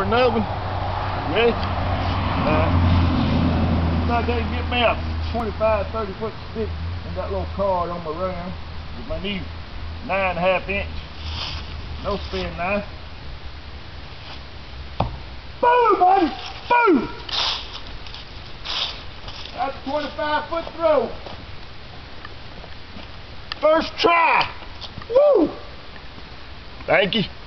another one. Ready? So I gotta get me a 25, 30 foot stick and that little card on my ram with my new 9.5 inch no spin knife. Boom, buddy! Boom! That's a 25 foot throw. First try. Woo! Thank you.